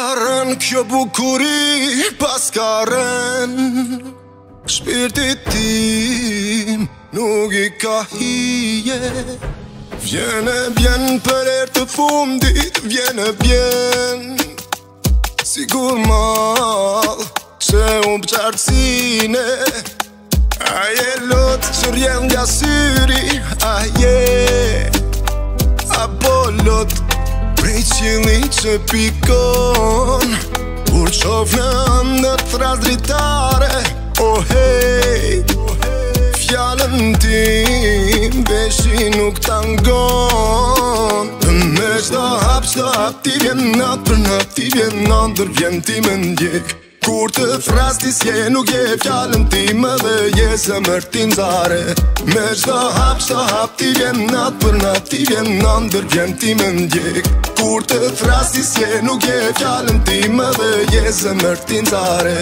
ka rën kjo bukuri, pas ka rën shpirtit tim, nuk I ka hije. Vjene bjen për erë të fundit, vjene bjen sigur mal që unë qartësine. Aje lot që rjedh nga syri, aje apo lot prej qili që pikon kur qof në ndër fraz dritare. Oh hej, fjallën tim veshi nuk tangon. Me qdo hap ti vjen nat për nat, ti vjen ndër vjen ti me ndjek. Kur të fras ti s'je nuk je fjallën tim edhe je zemër ti nxare. Me qdo hap ti vjen nat për nat, ti vjen ndër vjen ti me ndjek. Kur të fras ti s'je nuk je fjallën tim edhe je zemër ti nxare.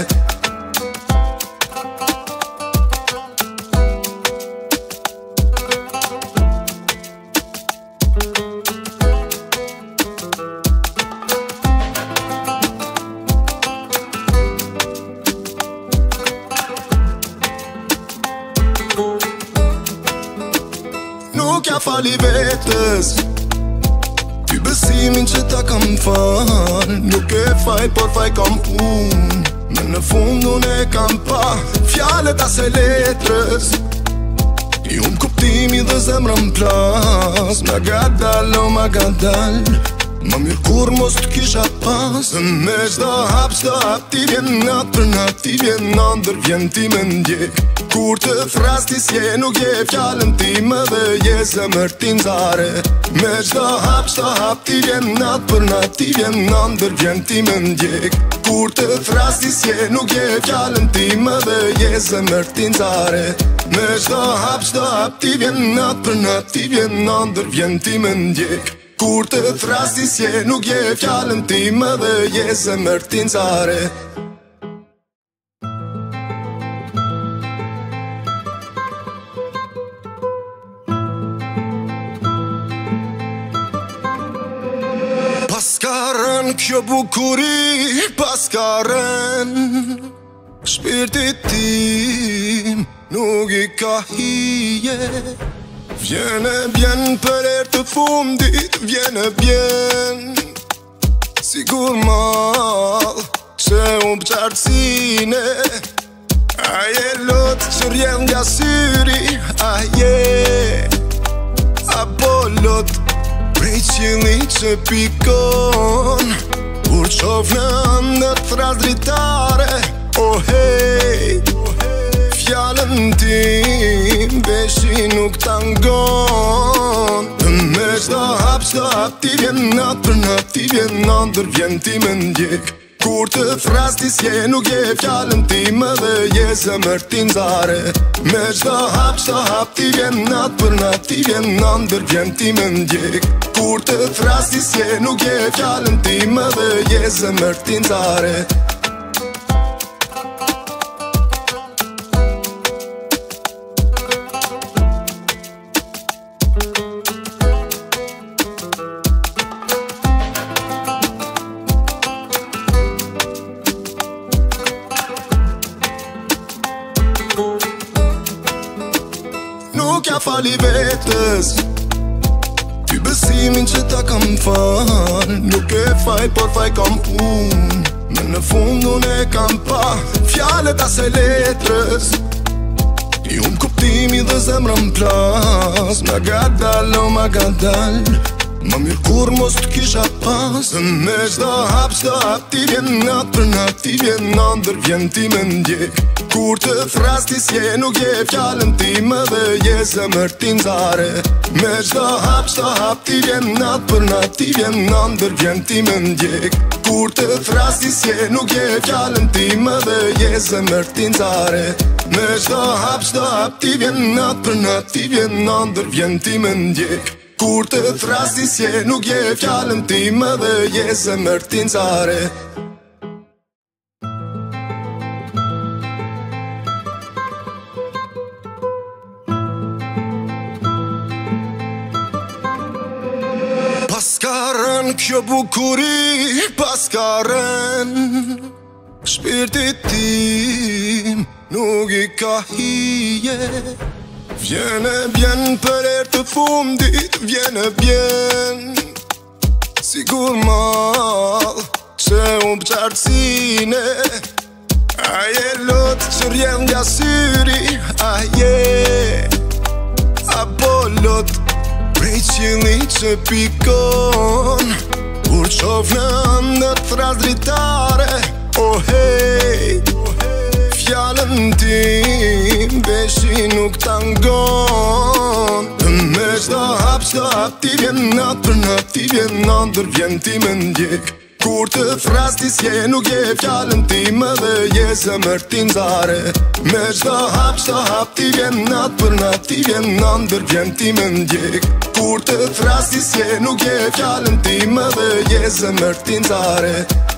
Nuk ja fali vetës ty besimin që ta kam fal. Nuk e faj, por faj kam unë. Në fund unë e kam pa fjallet as e letrës. Unë kuptimi dhe zemra m'plas. Ma gadal, o ma gadal, ma mirë kur mos t'kisha pas. Me qdo hap ti vjen nat për nat, ti vjen ndër vjen ti me ndjek. Kur të fras ti s'je nuk je fjallën tim edhe je zemër ti nxare. Me qdo hap ti vjen nat për nat, ti vjen ndër vjen ti me ndjek. Kur të fras ti s'je nuk je fjallën tim edhe je zemër ti nxare. Me qdo hap ti vjen nat për nat, ti vjen ndër vjen ti me ndjek. Kur të fras ti s'je nuk je fjallën tim edhe je zemër ti nxare. Pas ka rën kjo bukuri, pas ka rën shpirtit tim, nuk I ka hije. Vjene bjen për erë të fundit, vjene bjen sigur mal që unë qartësine. Aje lot që rjedh nga syri, aje apo lot prej qili që pikon kur qof në ndër fraz dritare. Oh hej, fjallën tim veshi nuk tangon. Me qdo hap ti vjen nat për nat, ti vjen ndër vjen ti me ndjek. Kur të fras ti s'je nuk je fjallën tim edhe je zemër ti nxare. Me qdo hap ti vjen nat për nat, ti vjen ndër vjen ti me ndjek. Kur të fras ti s'je nuk je fjallën tim edhe je zemër ti nxare. Nuk ja fali vetës ty besimin që ta kam fal. Nuk e faj, por faj kam unë. Në fund unë e kam pa fjallet as e letrës. Unë kuptimi dhe zemra m'plas. Ma gadal, o ma gadal, ma mirë kur mos t'kisha pas. Me qdo hap ti vjen nat për nat, ti vjen ndër vjen ti me ndjek. Kur të fras ti s'je nuk je fjallën tim edhe je zemër ti nxare. Me qdo hap ti vjen nat për nat, ti vjen ndër vjen ti me ndjek. Kur të fras ti s'je nuk je fjallën tim edhe je zemër ti nxare. Me qdo hap ti vjen nat për nat, ti vjen ndër vjen ti me ndjek. Kur të fras ti s'je nuk je fjallën tim edhe je zemër ti nxare. Pas ka rën kjo bukuri paskaren shpirtit tim nuk I ka hije. Vjene bjen për erë të fundit, vjene bjen sigur mal që unë qartësine. Aje lot që rjen nga syri, aje apo lot prej qili që pikon kur qof në ndër fraz dritare. Oh hej, fjallën tim beshi nuk tangon. Me qdo hap ti vjen nat për nat, ti vjen ndër vjen ti me ndjek. Kur të fras ti s'je nuk je fjallën tim edhe je zemër ti nxare. Me qdo hap ti vjen nat për nat, ti vjen ndër vjen ti me ndjek. Kur të fras ti s'je nuk je fjallën tim edhe je zemër ti nxare.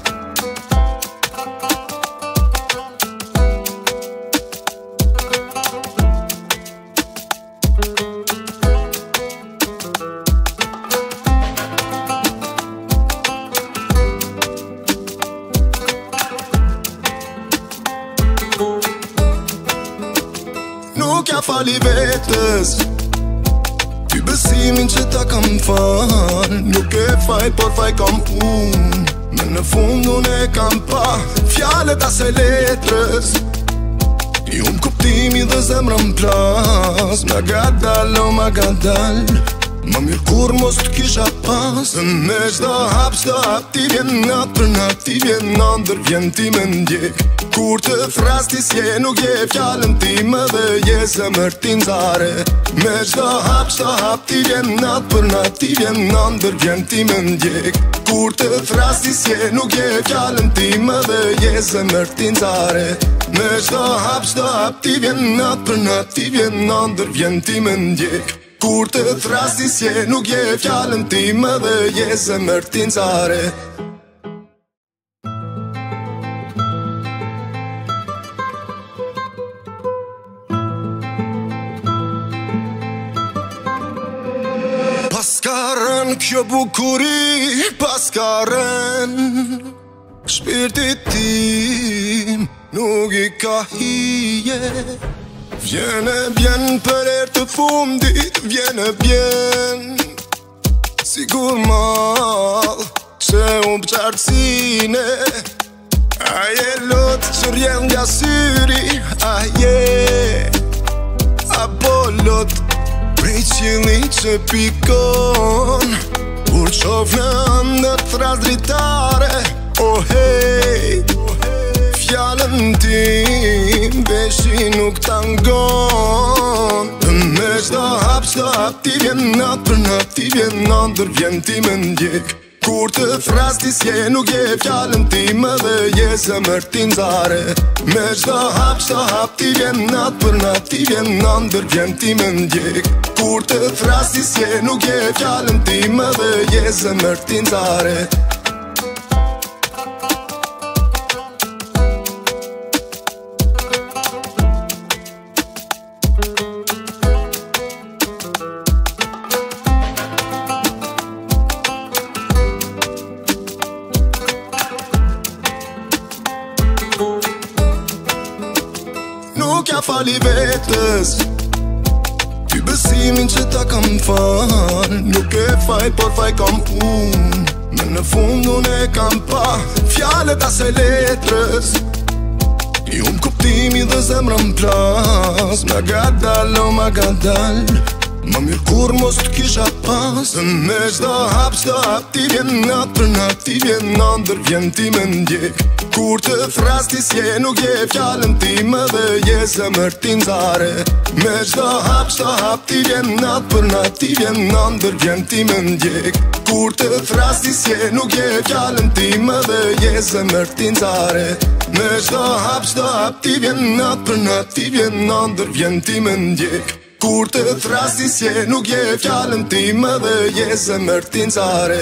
Nuk ja fali vetës ty besimin që ta kam fal. Nuk e faj, por faj kam unë. Me në fund unë e kam pa fjallet as e letrës. I unë kuptimi dhe zemra m'plas. Ma gadal, o ma gadal, ma mirë kur mos të kisha pas. Me qdo hap ti vjen nat për nat, ti vjen ndër vjen ti me ndjek. Kur të fras ti s'je nuk je fjallën tim edhe je zemër ti nxare. Me qdo hap ti vjen nat për nat, ti vjen ndër vjen ti me ndjek. Kur të fras ti s'je nuk je fjallën tim edhe je zemër ti nxare. Me qdo hap ti vjen nat për nat, ti vjen ndër vjen ti me ndjek. Kur të fras ti s'je nuk je fjallën tim edhe je zemër ti nxare. Paskaren kjo bukuri, paskaren shpirtit tim nuk I ka hije. Vjene bjen për erë të fundit, vjene bjen sigur mal që unë qartësine. Aje lot që rjen nga syri, aje apo lot prej qili që pikon kur qof në ndër fraz dritare. Oh hej, fjallën tim beshi nuk tangon. Me qdo hap ti vjen nat për nat, ti vjen ndër vjen ti me ndjek. Kur të fras ti s'je nuk je fjallën tim edhe je zemër ti nxare. Me qdo hap ti vjen nat për nat, ti vjen ndër vjen ti me ndjek. Kur të fras ti s'je nuk je fjallën tim edhe je zemër ti nxare. Nuk ja fali vetës ty besimin që ta kam fal. Nuk e faj, por faj kam unë. Me në fund unë e kam pa fjallet as e letrës. I unë kuptimi dhe zemra m'plas. Ma gadal, o ma gadal, ma mirë kur mos të kisha pas. Me qdo hap ti vjen nat për nat, ti vjen ndër vjen ti me ndjek. Kur të fras ti s'je nuk je fjallën tim edhe je zemër ti nxare. Me qdo hap ti vjen nat për nat, ti vjen ndër vjen ti me ndjek. Kur të fras ti s'je nuk je fjallën tim edhe je zemër ti nxare. Me qdo hap ti vjen nat për nat, ti vjen ndër vjen ti me ndjek. Kur të fras ti s'je nuk je fjallën tim edhe je zemër ti nxare.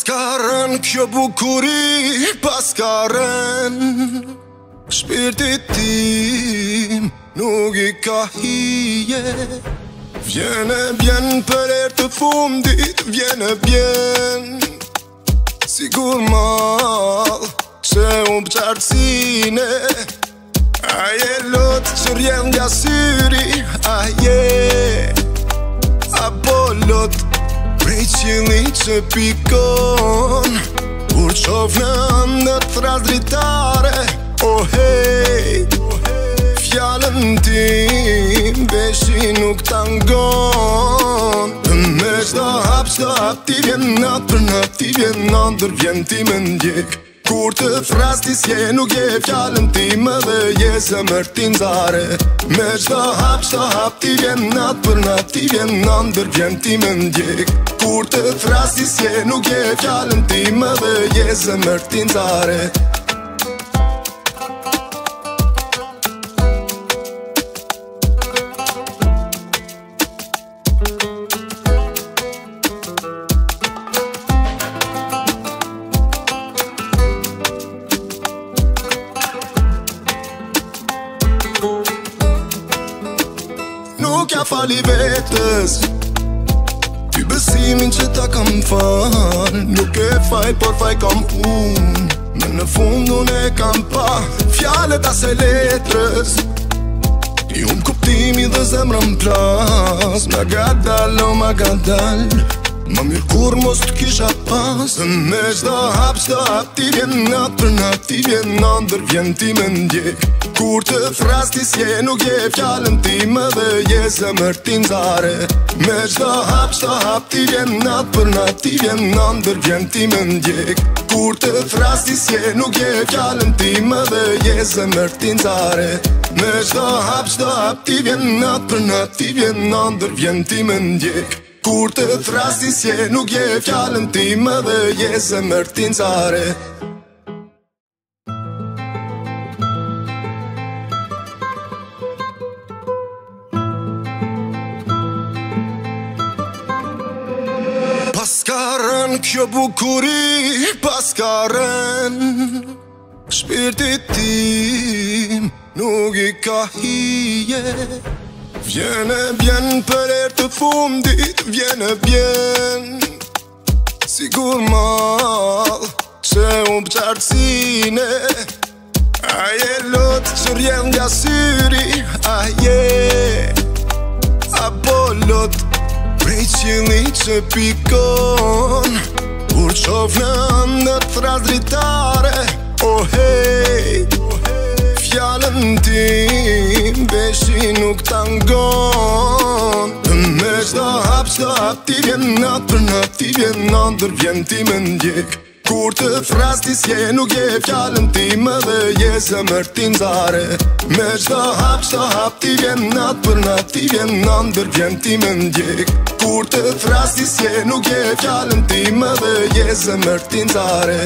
Paska rën kjo bukuri, paska rën shpirtit tim, nuk I ka hije. Vjene bjen për erë të fundit, vjene bjen sigur mal që unë qartësine. Aje lot që rjen nga syri, aje apo lot prej qili që pikon kur qof në ndër fraz dritare. Oh hej, fjallën tim beshi nuk tangon. Me qdo hap ti vjen nat për nat, ti vjen ndër vjen ti me ndjek. Kur të fras ti s'je nuk je fjallën tim edhe je zemër ti nxare. Me qdo hap ti vjen nat për nat, ti vjen ndër vjen ti me ndjek. Kur të fras ti s'je nuk je fjallën tim edhe je zemër ti nxare. Nuk ja fali vetës ty besimin që ta kam fal. Nuk e faj, por faj kam unë. Në fund unë e kam pa fjallet as e letrës. I kuptimi dhe zemra m'plas. Ma gadal, o ma gadal, ma mirë kur mos t'kisha pas. Me qdo hap ti vjen nat për nat, ti vjen ndër vjen ti me ndjek. Kur të fras ti s'je nuk je fjallën tim edhe je zemër ti nxare. Me qdo hap ti vjen nat për nat, ti vjen ndër vjen ti me ndjek. Kur të fras ti s'je nuk je fjallën tim edhe je zemër ti nxare. Me qdo hap ti vjen nat për nat, ti vjen ndër vjen ti me ndjek. Kur të fras ti s'je nuk je fjallën tim edhe je zemër ti nxare. Paska rën kjo bukuri, paska rën shpirtit tim, nuk I ka hije. Vjene bjen për erë të fundit, vjene bjen sigur mal që unë qartësine. Aje lot që rjen nga syri, aje apo lot prej qili që pikon kur qof në ndër fraz dritare. Oh hej, fjallën tim beshi nuk tangon. Me qdo hap ti vjen nat për nat, ti vjen ndër vjen ti me ndjek. Kur të fras ti s'je nuk je fjallën tim edhe je zemër ti nxare. Me qdo hap ti vjen nat për nat, ti vjen ndër vjen ti me ndjek. Kur të fras ti s'je nuk je fjallën tim edhe je zemër ti nxare.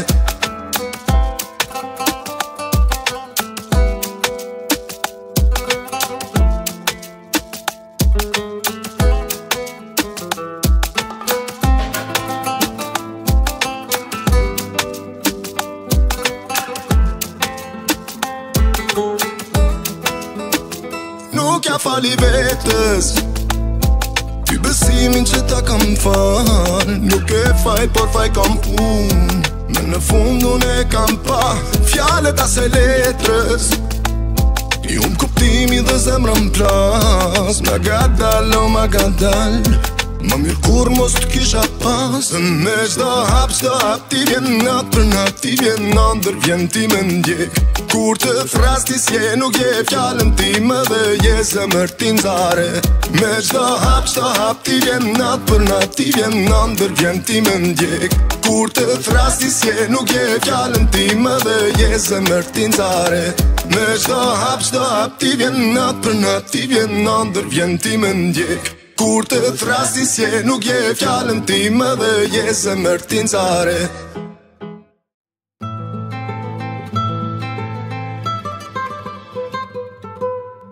Nuk ja fali vetës ty besimin që ta kam fal. Nuk e faj, por faj kam unë. Në fund unë e kam pa fjallet as e letrës. I kuptimi dhe zemra m'plas. Ma gadal, o ma gadal, ma mirë kur mos t'kisha pas. Me qdo hap ti vjen nat për nat, ti vjen ndër vjen ti me ndjek. Kur të fras ti s'je nuk je fjallën tim edhe je zemër ti nxare. Me qdo hap ti vjen nat për nat, ti vjen ndër vjen ti me ndjek. Kur të fras ti s'je nuk je fjallën tim edhe je zemër ti nxare. Me qdo hap ti vjen nat për nat, ti vjen ndër vjen ti me ndjek. Kur të fras ti s'je nuk je fjallën tim edhe je zemër ti nxare.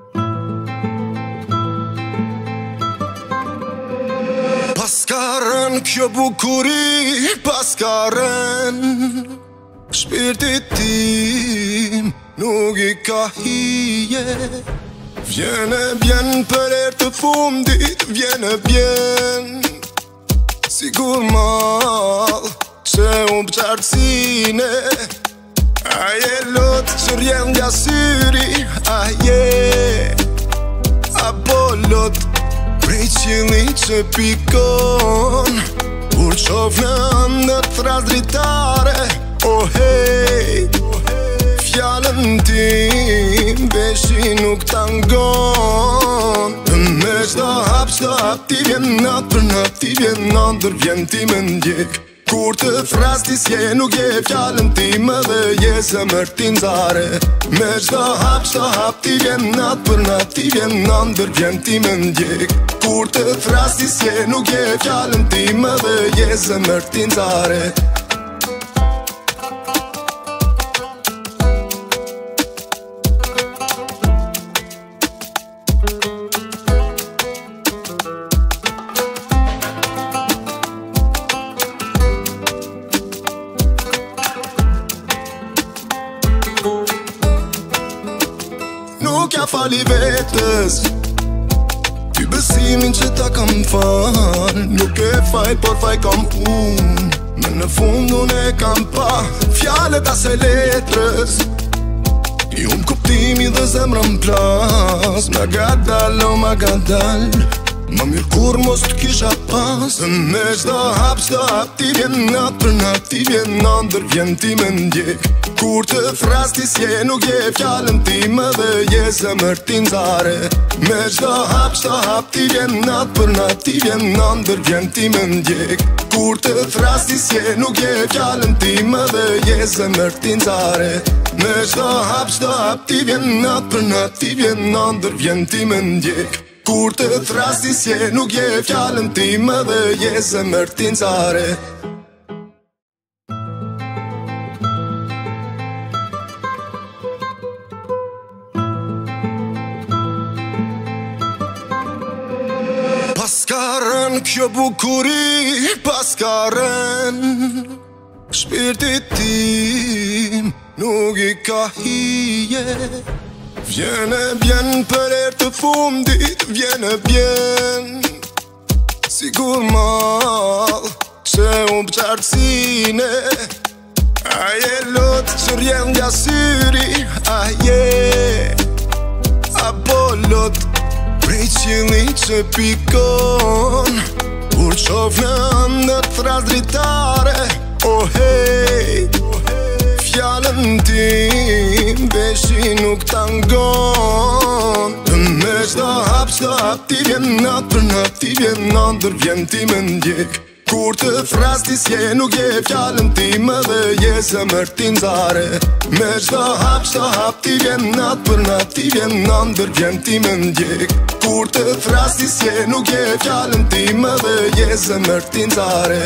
Paska rën kjo bukuri paskaren shpirtit tim nuk I ka hije. Vjene bjen për erë të fundit, vjene bjen sigur mal që unë qartësine. Aje lot që rjen nga syri, aje apo lot prej qili që pikon kur qof në ndët fraz dritare. Oh hej, fjallën tim beshi nuk tangon. Me qdo hap ti vjen nat për nat, ti vjen ndër vjen ti me ndjek. Kur të fras ti s'je nuk je fjallën tim edhe je zemër ti nxare. Me qdo hap ti vjen nat për nat, ti vjen ndër vjen ti me ndjek. Kur të fras ti s'je nuk je fjallën tim edhe je zemër ti nxare. Nuk ja fali vetës ty besimin që ta kam fal. Nuk e faj, por faj kam unë. Me në fund unë e kam pa fjallet as e letrës. I kuptimi dhe zemra m'plas. Ma gadal, o ma gadal, ma mirë kur mos t'kisha pas. Me qdo hap ti vjen nat për nat, ti vjen ndër vjen ti me ndjek. Kur të fras ti s'je nuk je fjallën tim edhe je zemër ti nxare. Me qdo hap ti vjen nat për nat, ti vjen ndër vjen ti me ndjek. Kur të fras ti s'je nuk je fjallën tim edhe je zemër ti nxare. Me qdo hap ti vjen nat për nat, ti vjen ndër vjen ti me ndjek. Kur të fras ti s'je nuk je fjallën tim edhe je zemër ti nxare. Paskaren kjo bukuri, paskaren shpirtit tim nuk I ka hije. Vjene bjen për erë të fundit, vjene bjen sigur mal që unë qartësine. Aje lot që rjen nga syri, aje apo lot prej qili që pikon kur qof në ndët fraz dritare. Oh hej, fjallën tim beshi nuk tangon. Me qdo hap ti vjen nat për nat, ti vjen ndër vjen ti me ndjek. Kur të fras ti s'je nuk je fjallën tim edhe je zemër ti nxare. Me qdo hap ti vjen nat për nat, ti vjen ndër vjen ti me ndjek. Kur të fras ti s'je nuk je fjallën tim edhe je zemër ti nxare.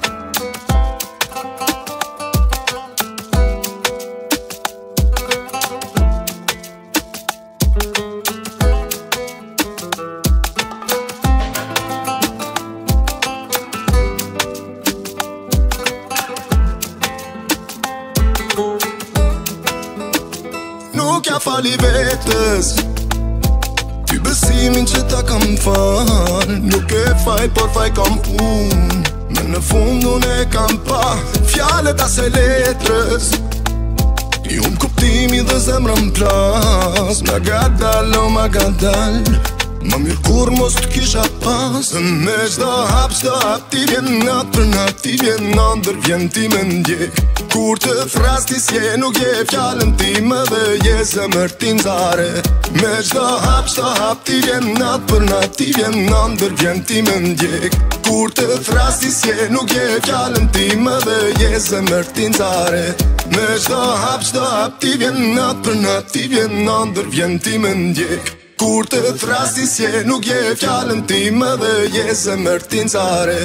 Nuk ja fali vetës ty besimin që ta kam fal. Nuk e faj, por faj kam unë. Me në fund unë e kam pa fjallet as e letrës. I kuptimi dhe zemra m'plas. Ma gadal, o ma gadal, ma mirë kur mos t'kisha pas. Me qdo hap ti vjen nat për nat, ti vjen ndër vjen ti me ndjek. Kur të fras ti s'je nuk je fjallën tim edhe je zemër ti nxare. Me qdo hap ti vjen nat për nat, ti vjen ndër vjen ti me ndjek. Kur të fras ti s'je nuk je fjallën tim edhe je zemër ti nxare. Me qdo hap ti vjen nat për nat, ti vjen ndër vjen ti me ndjek. Kur të fras ti s'je nuk je fjallën tim edhe je zemër ti nxare.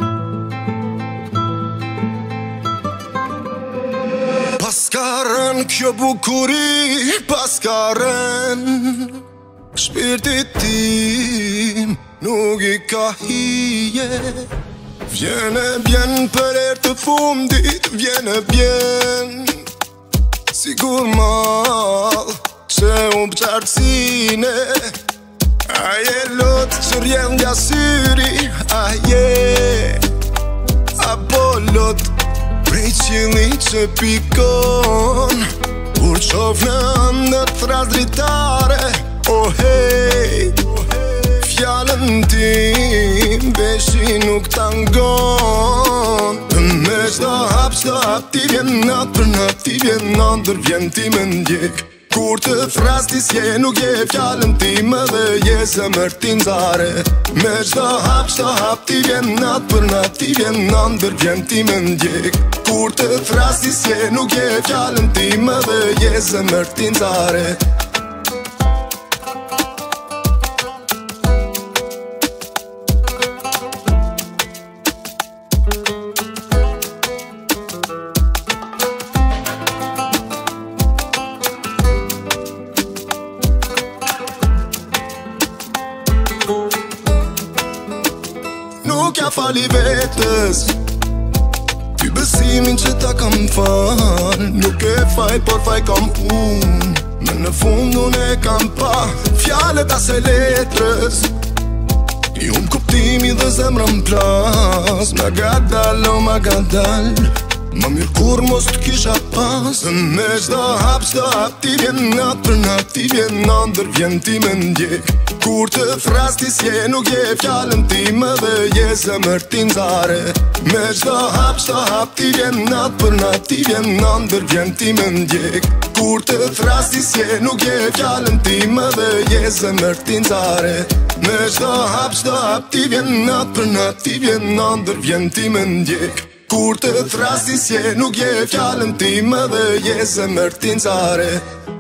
Paskaren kjo bukuri pas ka rën. Shpirtit tim nuk I ka hije. Vjene bjen për erë të fundit, vjene bjen sigur mal që unë qartësine. Aje lot që rjen nga syri, aje apo lot prej qili që pikon. Kur qof në ndër fraz dritare, oh hej, fjallën tim beshi nuk tangon. Me qdo hap ti vjen nat për nat, ti vjen ndër vjen ti me ndjek. Kur të fras ti s'je nuk je fjallën tim edhe je zemër ti nxare. Me qdo hap ti vjen nat për nat, ti vjen ndër vjen ti me ndjek. Kur të fras ti s'je nuk je fjallën tim edhe je zemër ti nxare. Nuk ja fali vetës ty besimin që ta kam fal. Nuk e faj, por faj kam unë. Me në fund unë e kam pa fjallet as e letrës. I unë kuptimi dhe zemra m'plas. Ma gadal, o ma gadal, ma mirë kur mos të kisha pas. Me qdo hap ti vjen nat për nat, ti vjen ndër vjen ti me ndjek. Kur të fras ti s'je nuk je fjallën tim edhe je zemër ti nxare. Me qdo hap ti vjen nat për nat, ti vjen ndër vjen ti me ndjek. Kur të fras ti s'je nuk je fjallën tim edhe je zemër ti nxare. Me qdo hap ti vjen nat për nat, ti vjen ndër vjen ti me ndjek. Kur të fras ti s'je nuk je fjallën tim edhe je zemër ti nxare.